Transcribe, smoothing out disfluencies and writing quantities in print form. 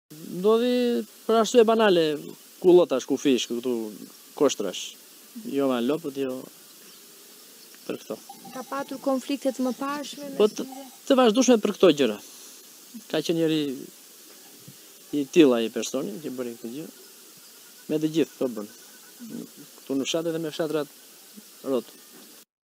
Ndodhi për arsye banale, ku llotash, ku fish, këtu koshtrash. Jo me lopët, jo për këto. Ka patur konflikte të mëparshme? Po të vazhdueshme për këto gjëra. Ka qenë njëri i tillë ai personi që bëri këtë gjë. Me të gjithë këto bën. Këtu në fshat edhe me fshatrat rrot.